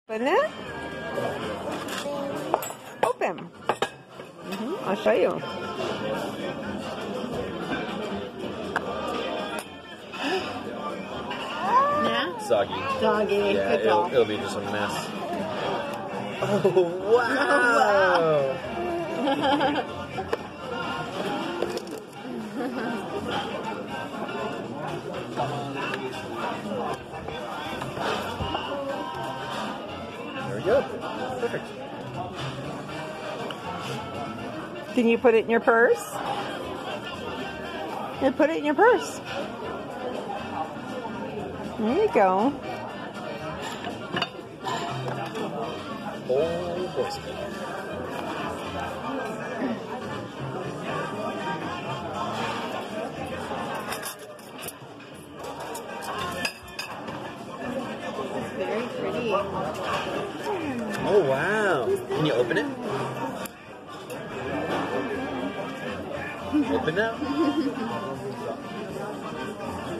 Open it. Open. I'll show you. Yeah? Soggy. Doggy. Yeah, Good dog. it'll be just a mess. Oh, wow! There we go. Perfect. Can you put it in your purse? Here, put it in your purse. There you go. Oh, boys. Very pretty. Oh, wow. Can you open it? Open now.